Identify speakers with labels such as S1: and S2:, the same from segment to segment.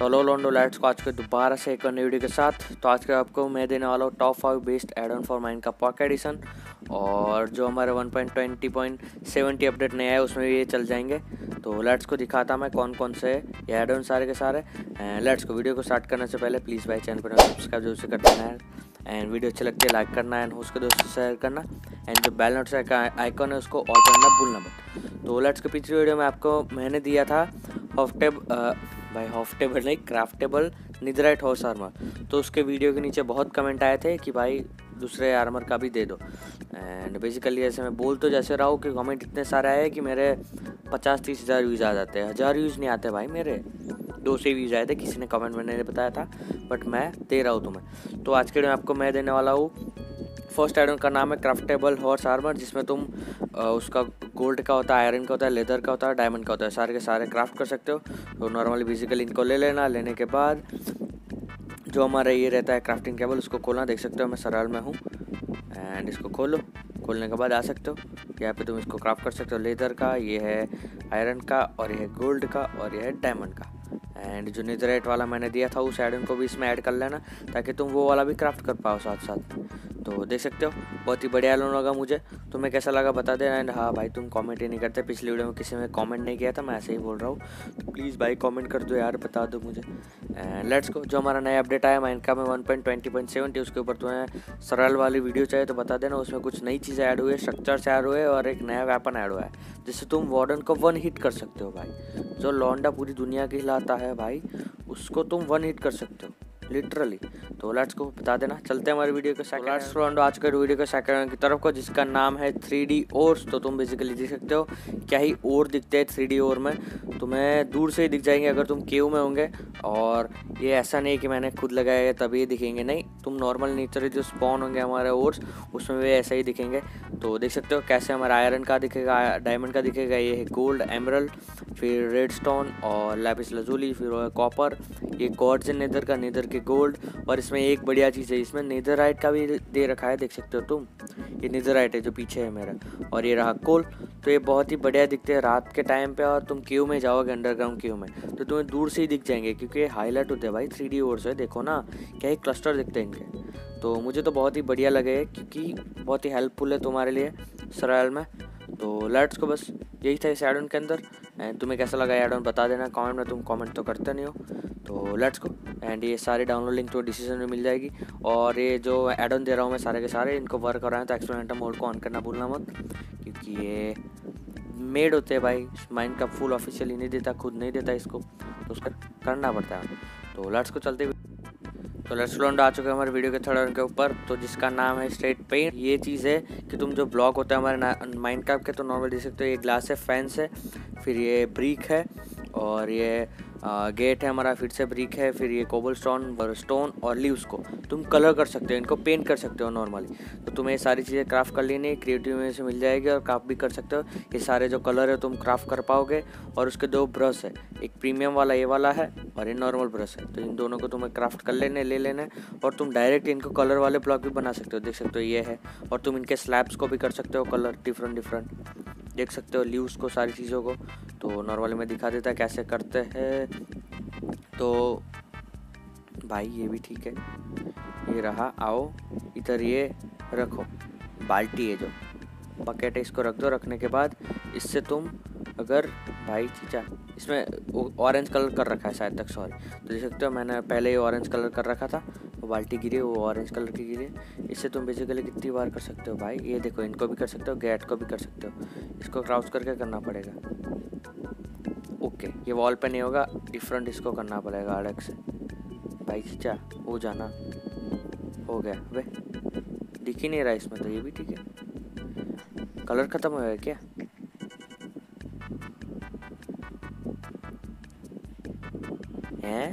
S1: Hello लोंडो lights को आज के दोबारा से एक नई वीडियो के साथ। तो आज के आपको मैं देने वाला हूँ top 5 best add on for mine का पॉकेट एडिशन, और जो हमारे 1.20.70 अपडेट नया है उसमें भी ये चल जाएंगे। तो लेट्स को दिखाता मैं कौन कौन से ये एड ऑन सारे के सारे। लेट्स को वीडियो को स्टार्ट करने से पहले प्लीज़ भाई चैनल पर सब्सक्राइब जरूर से कर देना है, एंड वीडियो अच्छी लगती है लाइक करना एंड उसके दोस्तों से शेयर करना, एंड जो बेल नोटिफिकेशन का आइकॉन है उसको ऑल करना भूलना मत। तो लेट्स को पिछली वीडियो में आपको मैंने दिया था हॉफ्टेबल नहीं क्राफ्टेबल निदराइट हॉर्स आर्मर। तो उसके वीडियो के नीचे बहुत कमेंट आए थे कि भाई दूसरे आर्मर का भी दे दो, एंड बेसिकली ऐसे मैं बोल तो जैसे रहा हूँ कि कमेंट इतने सारे आए कि मेरे 50-30 हज़ार व्यूज़ आ जाते हैं। 1000 व्यूज़ नहीं आते भाई, मेरे 200 व्यूज़ आए थे, किसी ने कमेंट में नहीं बताया था, बट मैं दे रहा हूँ तुम्हें। तो आज के वीडियो में आपको मैं देने वाला हूँ फर्स्ट एड ऑन का नाम है क्राफ्टेबल हॉर्स आर्मर, जिसमें तुम उसका गोल्ड का होता है, आयरन का होता है, लेदर का होता है, डायमंड का होता है, सारे के सारे क्राफ्ट कर सकते हो। तो नॉर्मली बेसिकली इनको ले लेना, लेने के बाद जो हमारा ये रहता है क्राफ्टिंग टेबल उसको खोलना। देख सकते हो मैं सरल में हूँ, एंड इसको खोलो। खोलने के बाद आ सकते हो यहाँ पे, तुम इसको क्राफ्ट कर सकते हो। लेदर का, ये है आयरन का, और ये है गोल्ड का, और ये है डायमंड का। एंड जो नेदरराइट वाला मैंने दिया था उस एड को भी इसमें ऐड कर लेना, ताकि तुम वो वाला भी क्राफ्ट कर पाओ साथ साथ। तो देख सकते हो बहुत ही बढ़िया लोन लगा मुझे। तुम्हें कैसा लगा बता देना। एंड हाँ भाई, तुम कमेंट ही नहीं करते, पिछली वीडियो में किसी ने कमेंट नहीं किया था, मैं ऐसे ही बोल रहा हूँ। तो प्लीज़ भाई कमेंट कर दो यार, बता दो मुझे। एंड लेट्स को, जो हमारा नया अपडेट आया माइनक्राफ्ट में 1.20.70 उसके ऊपर तुम्हें सरल वाली वीडियो चाहिए तो बता देना। उसमें कुछ नई चीज़ें ऐड हुई है, स्ट्रक्चर्स ऐड हुए, और एक नया वेपन ऐड हुआ है जिससे तुम वार्डन को 1 हिट कर सकते हो भाई। जो लौंडा पूरी दुनिया की हिलाता है भाई, उसको तुम 1 हिट कर सकते हो लिटरली। तो लेट्स को बता देना। चलते हैं हमारी वीडियो के सेकंड आज के वीडियो के सेकंड की तरफ को, जिसका नाम है 3D ओर्स। तो तुम बेसिकली देख सकते हो क्या ही ओर दिखते हैं 3D ओर में, तुम्हें दूर से ही दिख जाएंगे अगर तुम केव में होंगे। और ये ऐसा नहीं कि मैंने खुद लगाया है तभी दिखेंगे, नहीं, तुम नॉर्मल नेचर जो स्पॉन होंगे हमारे ओर्स उसमें भी ऐसा ही दिखेंगे। तो देख सकते हो कैसे हमारा आयरन का दिखेगा, डायमंड का दिखेगा, ये है गोल्ड, एमरल्ड, फिर रेड स्टोन और लैपिस लजूली, फिर कॉपर, ये क्वार्ट्ज नेदर का, नेदर के गोल्ड। और इसमें एक बढ़िया चीज़ है, इसमें नेदरराइट का भी दे रखा है, देख सकते हो तुम, ये नेदरराइट है जो पीछे है मेरा, और ये रहा कोल। तो ये बहुत ही बढ़िया दिखते हैं रात के टाइम पे, और तुम क्यू में जाओगे अंडरग्राउंड क्यू में तो तुम्हें दूर से ही दिख जाएंगे, क्योंकि ये हाईलाइट होते हैं भाई 3D ओर से। देखो ना क्या ही क्लस्टर दिखते हैं इनके। तो मुझे तो बहुत ही बढ़िया लगे, क्योंकि बहुत ही हेल्पफुल है तुम्हारे लिए सरल में। तो लेट्स को, बस यही था इस एड ऑन के अंदर। एंड तुम्हें कैसा लगा एड ऑन बता देना कमेंट में, तुम कमेंट तो करते नहीं हो। तो लेट्स को, एंड ये सारे डाउनलोड लिंक तो डिसीजन में मिल जाएगी। और ये जो एड ऑन दे रहा हूँ मैं सारे के सारे, इनको वर्क कर रहे हैं तो एक्सपेरिमेंटल मोड को ऑन करना भूलना मत, क्योंकि ये मेड होते हैं भाई। माइंड का फुल ऑफिशियली नहीं देता, खुद नहीं देता इसको, तो उसका करना पड़ता है। तो लेट्स को चलते। तो लेट्स लॉन्ड आ चुके हैं हमारे वीडियो के थर्ड के ऊपर, तो जिसका नाम है स्ट्रेट पेंट। ये चीज़ है कि तुम जो ब्लॉक होता है हमारे माइनक्राफ्ट के, तो नॉर्मल देख सकते हो ये ग्लास है, फैंस है, फिर ये ब्रिक है, और ये गेट है हमारा, फिर से ब्रिक है, फिर ये कोबलस्टोन, स्टोन और लीव्स को तुम कलर कर सकते हो, इनको पेंट कर सकते हो नॉर्मली। तो तुम्हें ये सारी चीज़ें क्राफ्ट कर लेनी, क्रिएटिव में से मिल जाएगी, और क्राफ्ट भी कर सकते हो। ये सारे जो कलर है तुम क्राफ्ट कर पाओगे। और उसके 2 ब्रश है, एक प्रीमियम वाला ये वाला है, और ये नॉर्मल ब्रश है। तो इन दोनों को तुम्हें क्राफ्ट कर लेने ले लेना, और तुम डायरेक्ट इनको कलर वाले ब्लॉक भी बना सकते हो। देख सकते हो ये है, और तुम इनके स्लैब्स को भी कर सकते हो कलर डिफरेंट देख सकते हो, लीव्स को, सारी चीज़ों को। तो नॉर्मली मैं दिखा देता कैसे करते हैं। तो भाई ये भी ठीक है, ये रहा, आओ इधर ये रखो, बाल्टी है जो बकेट है, इसको रख दो। रखने के बाद इससे तुम अगर भाई चीचा, इसमें ऑरेंज कलर कर रखा है शायद तक, सॉरी। तो देख सकते हो मैंने पहले ही ऑरेंज कलर कर रखा था, वो बाल्टी गिरी, वो ऑरेंज कलर की गिरी। इससे तुम बेसिकली कितनी बार कर सकते हो भाई, ये देखो, इनको भी कर सकते हो, गेट को भी कर सकते हो। इसको क्राउच करके करना पड़ेगा। ओके, ये वॉल पे नहीं होगा, डिफरेंट इसको करना पड़ेगा अलग से। भाई चीचा हो जाना, हो गया वे, दिख ही नहीं रहा इसमें, तो ये भी ठीक है। कलर खत्म हो गया क्या? हैं?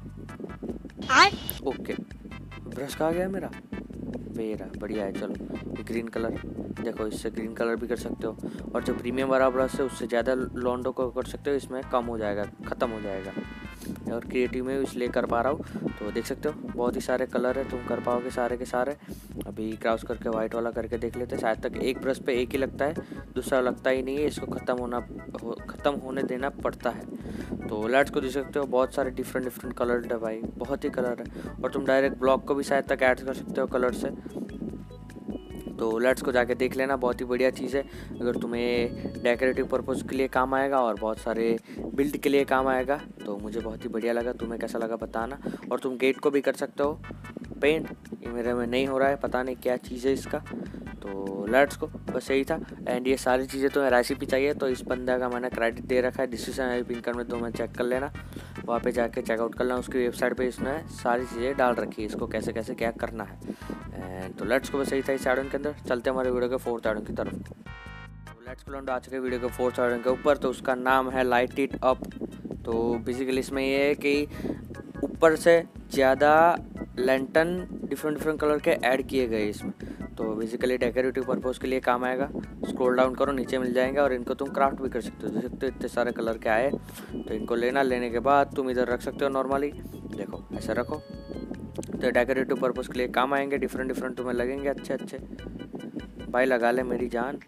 S1: ओके, ब्रश कहाँ गया मेरा? मेरा बढ़िया है। चलो ये ग्रीन कलर देखो, इससे ग्रीन कलर भी कर सकते हो। और जो प्रीमियम वाला ब्रश है उससे ज़्यादा लॉन्डो को कर सकते हो, इसमें कम हो जाएगा, ख़त्म हो जाएगा। और क्रिएटिव में इसलिए कर पा रहा हूँ। तो देख सकते हो बहुत ही सारे कलर है, तुम कर पाओगे सारे के सारे। अभी क्रॉस करके वाइट वाला करके देख लेते हैं। शायद तक एक ब्रश पे एक ही लगता है, दूसरा लगता ही नहीं है, इसको ख़त्म होने देना पड़ता है। तो लेट्स को देख सकते हो बहुत सारे डिफरेंट कलर है भाई, बहुत ही कलर है। और तुम डायरेक्ट ब्लॉक को भी शायद तक ऐड कर सकते हो कलर से। तो लेट्स को जाके देख लेना, बहुत ही बढ़िया चीज़ है। अगर तुम्हें डेकोरेटिव पर्पज़ के लिए काम आएगा और बहुत सारे बिल्ड के लिए काम आएगा तो मुझे बहुत ही बढ़िया लगा। तुम्हें कैसा लगा बताना। और तुम गेट को भी कर सकते हो पेंट, ये मेरे में नहीं हो रहा है, पता नहीं क्या चीज़ है इसका। तो लेट्स को बस यही था। एंड ये सारी चीज़ें तुम्हें रेसिपी चाहिए तो इस बंदा का मैंने क्रेडिट दे रखा है, डिस्क्रिप्शन में पिन कर में, तो मैं चेक कर लेना, वहाँ पे जाके चेकआउट कर लेना। उसकी वेबसाइट पे इसने सारी चीज़ें डाल रखी है, इसको कैसे कैसे क्या करना है। एंड तो लेट्स को बस यही था इस एडन के अंदर। चलते हैं हमारे वीडियो के 4th एडन की तरफ। तो लेट्स को लौंडो आ चुके वीडियो के 4th एडन के ऊपर। तो उसका नाम है लाइट इट अप। तो बेसिकली इसमें ये है कि ऊपर से ज़्यादा लैंटर्न डिफरेंट कलर के ऐड किए गए इसमें। तो बेसिकली डेकोरेटिव पर्पज़ के लिए काम आएगा। स्क्रॉल डाउन करो, नीचे मिल जाएंगे और इनको तुम क्राफ्ट भी कर सकते हो। देख सकते हो इतने सारे कलर के आए। तो इनको लेने के बाद तुम इधर रख सकते हो नॉर्मली, देखो ऐसे रखो। तो डेकोरेटिव पर्पज़ के लिए काम आएंगे, डिफरेंट तुम्हें लगेंगे अच्छे भाई। लगा ले मेरी जान।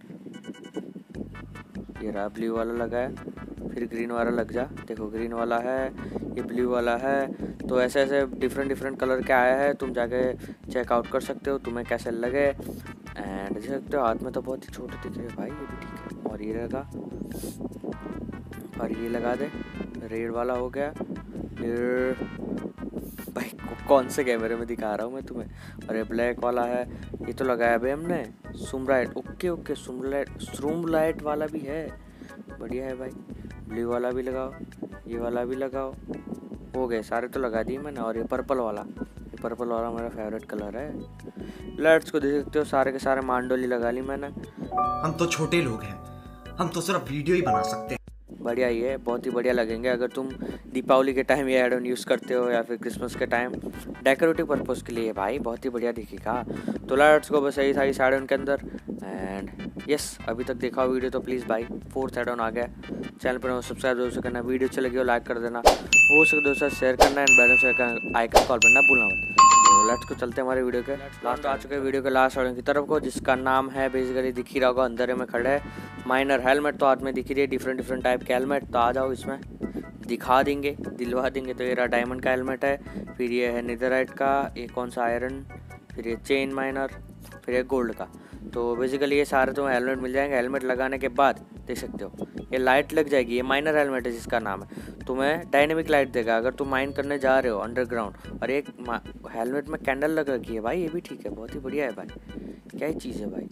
S1: ये रहा ब्लू वाला लगा है, फिर ग्रीन वाला लग जा, देखो ग्रीन वाला है, ये ब्लू वाला है। तो ऐसे डिफरेंट कलर के आया है, तुम जाके चेकआउट कर सकते हो तुम्हें कैसे लगे। एंड देख सकते हो हाथ में तो बहुत ही छोटे दिख रहे हैं भाई, ये भी ठीक है। और ये लगा, और ये लगा दे, रेड वाला हो गया। फिर भाई कौन से कैमरे में दिखा रहा हूँ मैं तुम्हें। और ये ब्लैक वाला है, ये तो लगाया भाई हमने। सुमराइट, ओके स्ट्रूमलाइट वाला भी है, बढ़िया है भाई। ब्लू वाला भी लगाओ, ये वाला भी लगाओ, हो गए सारे तो लगा दिए मैंने। और ये पर्पल वाला मेरा फेवरेट कलर है। लेट्स को देख सकते हो सारे के सारे मांडोली लगा ली मैंने।
S2: हम तो छोटे लोग हैं, हम तो सिर्फ वीडियो ही बना सकते हैं।
S1: बढ़िया ही है, बहुत ही बढ़िया लगेंगे अगर तुम दीपावली के टाइम ये एड ऑन यूज़ करते हो या फिर क्रिसमस के टाइम डेकोरेटिव पर्पज़ के लिए भाई, बहुत ही बढ़िया दिखेगा। तो लेट्स को बस यही था इस एड ऑन के अंदर। एंड यस, अभी तक देखा हो वीडियो तो प्लीज़ भाई 4th एड ऑन आ गया। चैनल पर सब्सक्राइब जरूर से करना, वीडियो अच्छी लगी हो लाइक कर देना, हो सके दोस्तों शेयर करना, एंड बैलेंस आइकन कॉल करना भूलना मत। तो लेट्स को चलते हैं हमारे वीडियो के लास्ट आ चुके वीडियो के लास्ट एड ऑन की तरफ को, जिसका नाम है बेसिकली दिख ही रहा होगा अंधेरे में खड़े है माइनर हेलमेट। तो हाथ में दिख रही है डिफरेंट टाइप के हेलमेट। तो आ जाओ इसमें दिखा देंगे, दिलवा देंगे। तो ये रहा डायमंड का हेलमेट है, फिर ये है नेदरराइट का, ये कौन सा आयरन, फिर ये चेन माइनर, फिर ये गोल्ड का। तो बेसिकली ये सारे तुम्हें हेलमेट मिल जाएंगे। हेलमेट लगाने के बाद देख सकते हो ये लाइट लग जाएगी, ये माइनर हेलमेट है जिसका नाम है। तुम्हें डायनेमिक लाइट देगा अगर तुम माइन करने जा रहे हो अंडरग्राउंड। और एक हेलमेट में कैंडल लग रखी है भाई, ये भी ठीक है, बहुत ही बढ़िया है भाई। क्या ही चीज़ है भाई,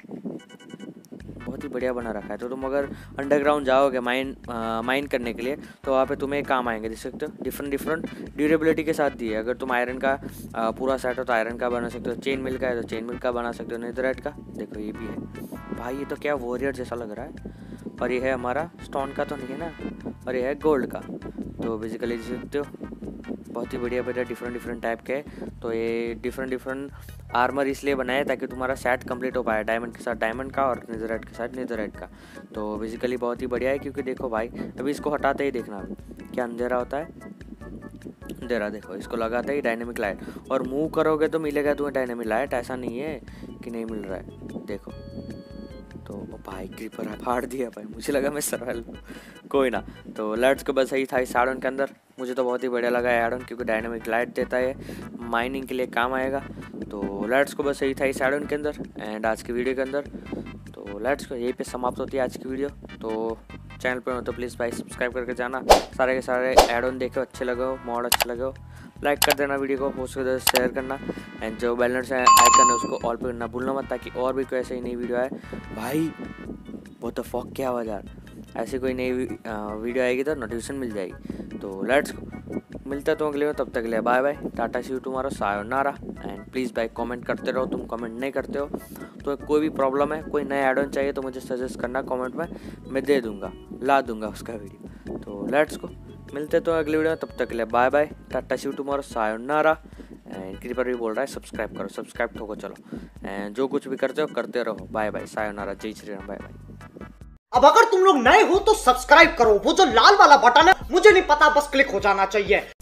S1: बहुत ही बढ़िया बना रखा है। तो तुम अगर अंडरग्राउंड जाओगे माइन करने के लिए तो वहाँ पे तुम्हें काम आएंगे, देख सकते हो डिफरेंट ड्यूरेबिलिटी के साथ दिए। अगर तुम आयरन का पूरा सेट हो तो आयरन का बना सकते हो, चेन मिल का है तो चेन मिल का बना सकते हो, नेदरराइट का देखो ये भी है भाई। ये तो क्या वॉरियर जैसा लग रहा है। और ये है हमारा स्टोन का तो नहीं है ना, और ये है गोल्ड का। तो बेसिकली देख सकते हो बहुत ही बढ़िया डिफरेंट टाइप के। तो ये डिफरेंट आर्मर इसलिए बनाए ताकि तुम्हारा सेट कंप्लीट हो पाए, डायमंड के साथ डायमंड का और नेदरराइट के साथ नेदरराइट का। तो बेसिकली बहुत ही बढ़िया है, क्योंकि देखो भाई अभी इसको हटाते ही देखना अभी क्या अंधेरा होता है। अंधेरा देखो, इसको लगाते ही डायनेमिक लाइट, और मूव करोगे तो मिलेगा तुम्हें डायनेमिक लाइट। ऐसा नहीं है कि नहीं मिल रहा है, देखो। तो भाई क्रीपर फाड़ दिया भाई, मुझे लगा मैं सर्वाइवल कोई ना। तो लेट्स को बस यही था इस एड ऑन के अंदर। मुझे तो बहुत ही बढ़िया लगा एड ऑन, क्योंकि डायनेमिक लाइट देता है, माइनिंग के लिए काम आएगा। तो लेट्स को बस यही था इस एड ऑन के अंदर एंड आज की वीडियो के अंदर। तो लेट्स को यहीं पे समाप्त होती है आज की वीडियो। तो चैनल पर हो तो प्लीज़ भाई सब्सक्राइब करके जाना, सारे के सारे एड ऑन देखो, अच्छे लगे हो, मॉड अच्छे लगे हो, लाइक कर देना वीडियो को, हो सके शेयर करना, एंड जो बैलेंस है आइकन है उसको ऑल पे करना भूलना मत, ताकि और भी कोई ऐसे ही नई वीडियो आए। भाई वो तो फॉक क्या आवाज़ यार, ऐसी कोई नई वीडियो आएगी तो नोटिफिकेशन मिल जाएगी। तो लेट्स मिलता है तो अगले में, तब तक के लिए bye bye, tata see you tomorrow, सायोनारा। एंड प्लीज़ भाई कमेंट करते रहो, तुम कमेंट नहीं करते हो तो कोई भी प्रॉब्लम है, कोई नया एड ऑन चाहिए तो मुझे सजेस्ट करना कमेंट में, मैं दे दूँगा, ला दूँगा उसका वीडियो। तो लेट्स को मिलते तो अगले वीडियो में, तब तक के लिए bye bye, tata see you tomorrow, सायोनारा। एंड क्रीपर भी बोल रहा है सब्सक्राइब करो, सब्सक्राइब ठोको चलो, एंड जो कुछ भी करते हो करते रहो। बाय बाय, सायोनारा, जय श्री राम, बाय बाय।
S2: अब अगर तुम लोग नए हो तो सब्सक्राइब करो, वो जो लाल वाला बटन है मुझे नहीं पता, बस क्लिक हो जाना चाहिए।